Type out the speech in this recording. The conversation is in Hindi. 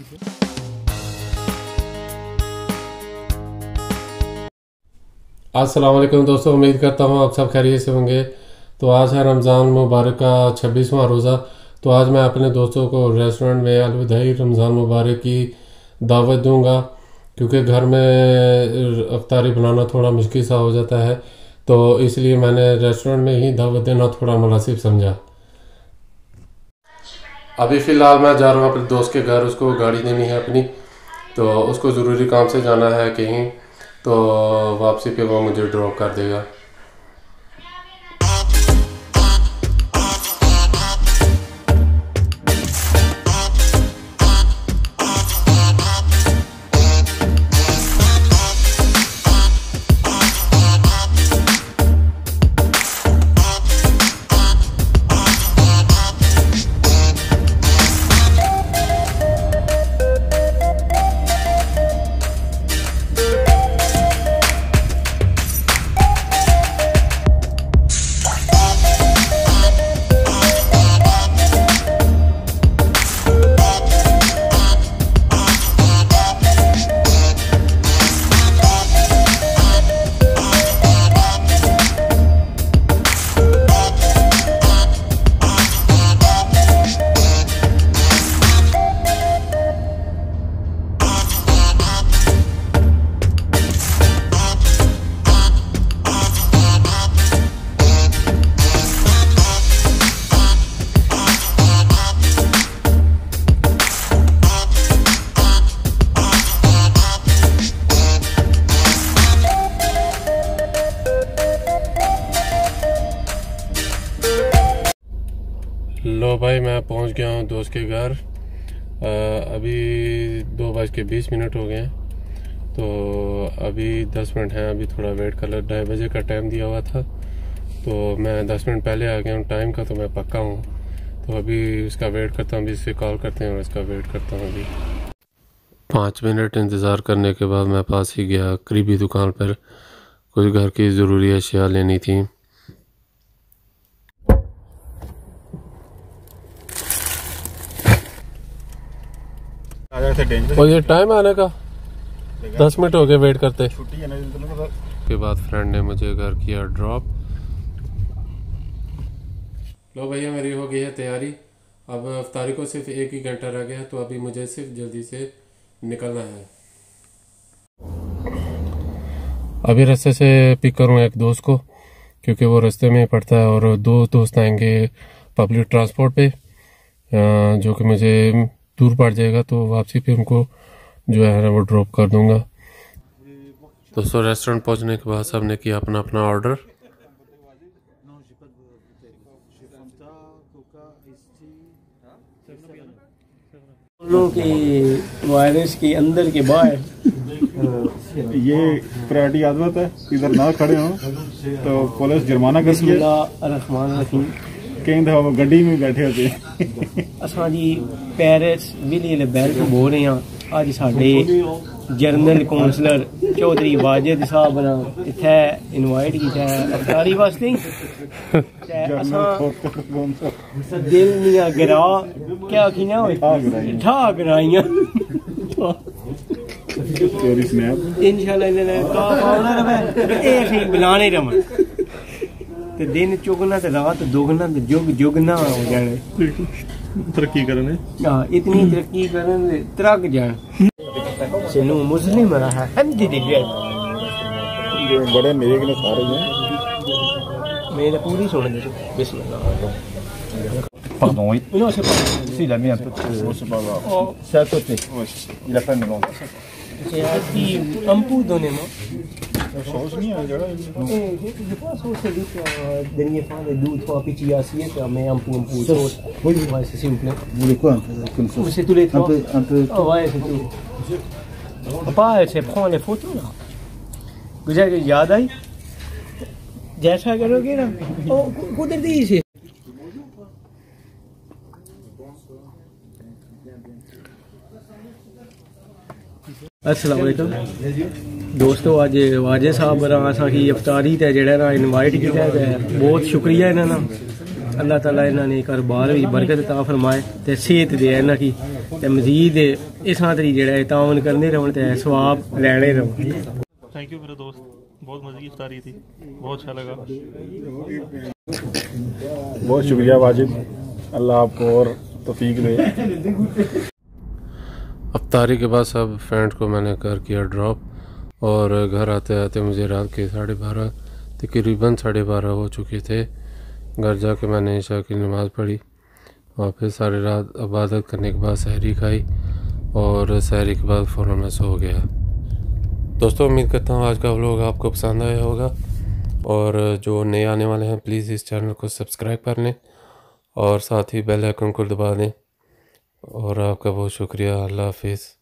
अस्सलाम वालेकुम दोस्तों, उम्मीद करता हूँ आप सब खैरियत से होंगे। तो आज है रमज़ान मुबारक का 26वां रोज़ा। तो आज मैं अपने दोस्तों को रेस्टोरेंट में अलविदाई रमज़ान मुबारक की दावत दूंगा, क्योंकि घर में अफ्तारी बनाना थोड़ा मुश्किल सा हो जाता है, तो इसलिए मैंने रेस्टोरेंट में ही दावत देना थोड़ा मुनासिब समझा। अभी फ़िलहाल मैं जा रहा हूँ अपने दोस्त के घर, उसको गाड़ी देनी है अपनी, तो उसको ज़रूरी काम से जाना है कहीं, तो वापसी पे वो मुझे ड्रॉप कर देगा। लो भाई, मैं पहुंच गया हूं दोस्त के घर। अभी 2:20 हो गए हैं, तो अभी 10 मिनट हैं, अभी थोड़ा वेट कर लो। 2:30 बजे का टाइम दिया हुआ था, तो मैं 10 मिनट पहले आ गया हूँ टाइम का, तो मैं पक्का हूँ। तो अभी इसका वेट करता हूँ, अभी इससे कॉल करते हैं और इसका वेट करता हूँ। अभी 5 मिनट इंतज़ार करने के बाद मैं पास ही गया करीबी दुकान पर, कुछ घर की ज़रूरी अशिया लेनी थी। और ये टाइम आने का 10 मिनट हो गए वेट करते। के बाद फ्रेंड ने मुझे घर किया ड्रॉप। लो भैया, मेरी हो गई है तैयारी। अब अफ्तारी को सिर्फ 1 ही घंटा रह गया है, तो अभी मुझे सिर्फ जल्दी से निकलना है। अभी रास्ते से पिक करूँ एक दोस्त को, क्योंकि वो रास्ते में पड़ता है, और 2 दोस्त आएंगे पब्लिक ट्रांसपोर्ट पे, जो कि मुझे दूर पड़ जाएगा, तो वापसी पे उनको जो है ना वो ड्रॉप कर दूंगा। दोस्तों, रेस्टोरेंट पहुंचने के बाद सब ने किया अपना अपना ऑर्डर। लोगों की वायरस के अंदर के बाहर ये प्रायोरिटी आदत है, इधर ना खड़े हो तो पुलिस जुर्माना करती है। कई दफा वो गड्डी में बैठे होते असा जी पेरिस विली बैल बो रहे हैं। अज साडे जनरल कौंसलर चौधरी वाजिद साहब ने इत्थे इनवाइट किया है अफ्तारी वास्ते। दिल निया गिरा क्या किया ठा गिराइया इंशाल्लाह बुलाने रमन, दिन चुगना तो रात दुगना तो जुग जुगना हो जाने। तरक्की करने इतनी तरक्की करने त्रक जान सिनु मुस्लिम रहा है। बड़े मेरे के सारे हैं, मेरे पूरी सुन दे बिस्मिल्लाह। Pardon, oui. Non, c'est pas. Si, il a mis un peu de... Oh, c'est pas grave. C'est à côté. Oui. Il a pas mis longtemps. C'est un peu donnez-moi. Ça aussi, Je pense que c'est juste dernier fois, les 2-3 petits assiettes, mais un peu sauce. Oui, ouais, c'est s'il vous plaît. Vous voulez quoi comme sauce? C'est tous les 3. Un peu. Oh, ouais, c'est tout. Papa, c'est prendre les photos là. Vous avez याद आई? जैसा करोगे ना, ओ कुदरती से। अस्सलाम वालेकुम दोस्तों, अज वाजे साहब असां की अफ्तारी ते जेड़ा ना इनवाइट किया है, बहुत शुक्रिया इन्हां दा। अल्लाह ताला इन्होंने कारोबार भी बरकत अता फरमाए ते सेहत दे इन्हां की ते मजीद इस तरी जेह्ड़ा तावन करने रहन ते सवाब लैने रहन। थैंक यू मेरे दोस्त, बहुत मजे की इफ्तारी थी, बहुत अच्छा लगा। बहुत शुक्रिया वाजिद, अल्लाह आपको और तौफीक दे। अफ्तारी के बाद सब फ्रेंड को मैंने कर किया ड्रॉप और घर आते आते मुझे रात के 12:30 तकरीबन 12:30 हो चुके थे। घर जाके मैंने ईशा की नमाज़ पढ़ी और फिर सारी रात इबादत करने के बाद सहरी खाई और सहरी के बाद फ़ौरन मैं सो गया। दोस्तों उम्मीद करता हूँ आज का व्लॉग आपको पसंद आया होगा और जो नए आने वाले हैं प्लीज़ इस चैनल को सब्सक्राइब कर लें और साथ ही बेल आइकन को दबा दें और आपका बहुत शुक्रिया। अल्लाह हाफिज़।